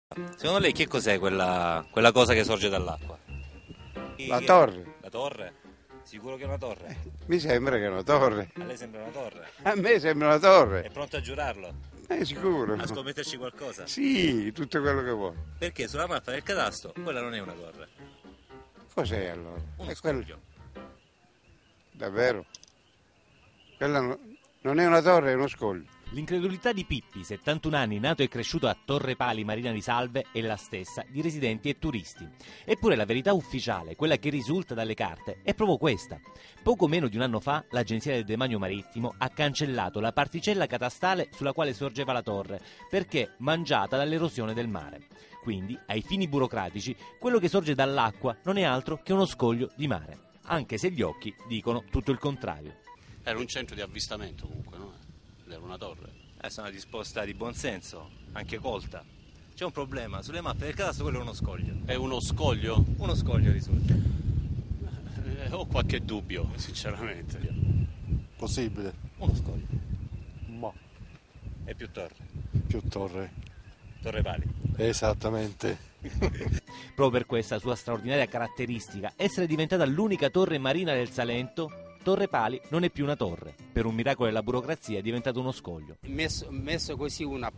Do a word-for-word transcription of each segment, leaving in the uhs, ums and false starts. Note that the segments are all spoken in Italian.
Secondo lei che cos'è quella, quella cosa che sorge dall'acqua? La torre. La torre? Sicuro che è una torre? Mi sembra che è una torre. A lei sembra una torre? A me sembra una torre. È pronto a giurarlo? È sicuro. A scommetterci qualcosa? Sì, tutto quello che vuoi. Perché sulla mappa del cadastro quella non è una torre. Cos'è allora? Uno È quello- scoglio. Davvero? Quella no- non è una torre, è uno scoglio. L'incredulità di Pippi, settantuno anni, nato e cresciuto a Torre Pali, Marina di Salve, è la stessa di residenti e turisti. Eppure la verità ufficiale, quella che risulta dalle carte, è proprio questa. Poco meno di un anno fa l'Agenzia del Demanio Marittimo ha cancellato la particella catastale sulla quale sorgeva la torre, perché mangiata dall'erosione del mare. Quindi, ai fini burocratici, quello che sorge dall'acqua non è altro che uno scoglio di mare, anche se gli occhi dicono tutto il contrario. Era un centro di avvistamento comunque, no? Era una torre. Adesso è una risposta di buonsenso, anche colta. C'è un problema, sulle mappe del cadastro quello è uno scoglio. È uno scoglio? Uno scoglio risulta. Eh, ho qualche dubbio, sinceramente. Possibile? Uno scoglio. Ma E più torre. più torre. Torre Pali. Esattamente. Proprio per questa sua straordinaria caratteristica, essere diventata l'unica torre marina del Salento, Torre Pali non è più una torre. Per un miracolo della burocrazia è diventato uno scoglio. Messo, messo così una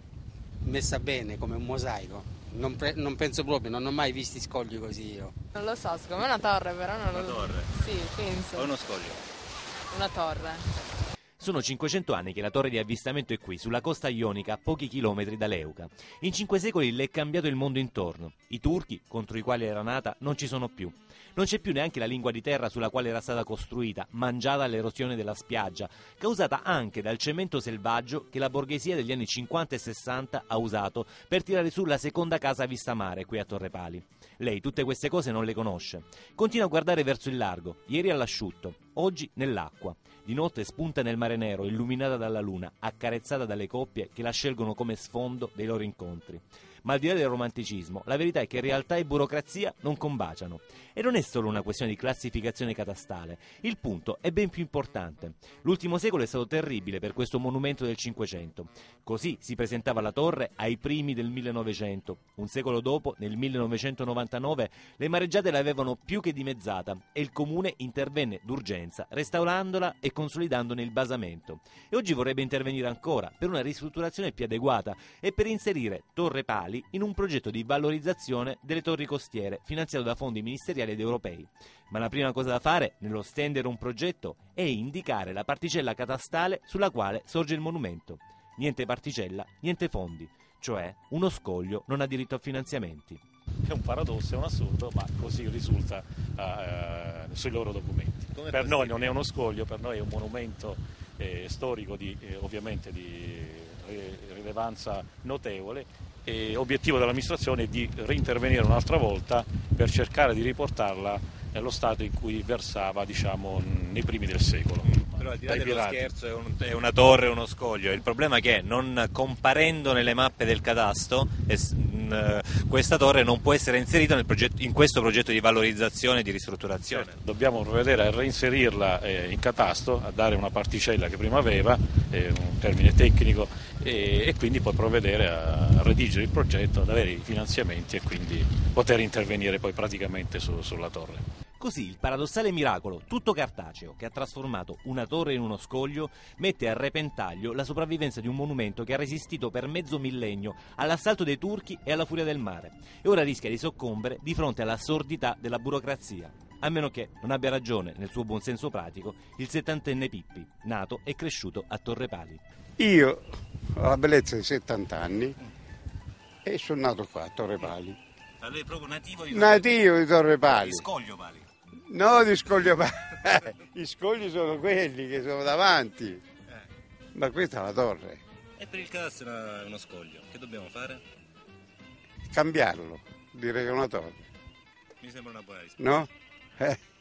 messa bene come un mosaico, non, pre, non penso proprio, non ho mai visto scogli così io. Non lo so, secondo me è una torre, però non Una lo torre? Sì, penso. O uno scoglio? Una torre. Sono cinquecento anni che la torre di avvistamento è qui, sulla costa ionica, a pochi chilometri da Leuca. In cinque secoli le è cambiato il mondo intorno. I turchi, contro i quali era nata, non ci sono più. Non c'è più neanche la lingua di terra sulla quale era stata costruita, mangiata all'erosione della spiaggia, causata anche dal cemento selvaggio che la borghesia degli anni cinquanta e sessanta ha usato per tirare su la seconda casa a vista mare qui a Torre Pali. Lei tutte queste cose non le conosce. Continua a guardare verso il largo, ieri all'asciutto, oggi nell'acqua. Di notte spunta nel mare nero, illuminata dalla luna, accarezzata dalle coppie che la scelgono come sfondo dei loro incontri. Ma al di là del romanticismo, la verità è che realtà e burocrazia non combaciano. E non è solo una questione di classificazione catastale. Il punto è ben più importante. L'ultimo secolo è stato terribile per questo monumento del Cinquecento. Così si presentava la torre ai primi del millenovecento. Un secolo dopo, nel millenovecentonovantanove, le mareggiate l'avevano più che dimezzata e il comune intervenne d'urgenza, restaurandola e consolidandone il basamento. E oggi vorrebbe intervenire ancora per una ristrutturazione più adeguata e per inserire Torre Pali in un progetto di valorizzazione delle torri costiere finanziato da fondi ministeriali ed europei. Ma la prima cosa da fare nello stendere un progetto è indicare la particella catastale sulla quale sorge il monumento. Niente particella, niente fondi, cioè uno scoglio non ha diritto a finanziamenti. È un paradosso, è un assurdo, ma così risulta uh, sui loro documenti. Come per possibile? noi non è uno scoglio, per noi è un monumento eh, storico di, eh, ovviamente di eh, rilevanza notevole. E obiettivo dell'amministrazione è di reintervenire un'altra volta per cercare di riportarla nello stato in cui versava, diciamo, nei primi del secolo. Però al di là Dai dello pirati. scherzo è, un- è una torre, uno scoglio. Il problema è che non comparendo nelle mappe del cadastro es- mh, questa torre non può essere inserita nel progetto- in questo progetto di valorizzazione e di ristrutturazione. Certo, dobbiamo provvedere a reinserirla eh, in catasto, a dare una particella che prima aveva, è un termine tecnico, e, e quindi poi provvedere a redigere il progetto, ad avere i finanziamenti e quindi poter intervenire poi praticamente su- sulla torre. Così il paradossale miracolo, tutto cartaceo, che ha trasformato una torre in uno scoglio, mette a repentaglio la sopravvivenza di un monumento che ha resistito per mezzo millennio all'assalto dei turchi e alla furia del mare e ora rischia di soccombere di fronte alla sordità della burocrazia. A meno che non abbia ragione, nel suo buonsenso pratico, il settantenne Pippi, nato e cresciuto a Torre Pali. Io ho la bellezza di settanta anni e sono nato qua a Torre Pali. Ma lei è proprio nativo di Nativo di Torre Pali. di Scoglio Pali. No, di scoglio Pali. I scogli sono quelli che sono davanti. Ma questa è la torre. E per il cadastro è uno scoglio. Che dobbiamo fare? Cambiarlo, dire che è una torre. Mi sembra una buona risposta. No? Eh.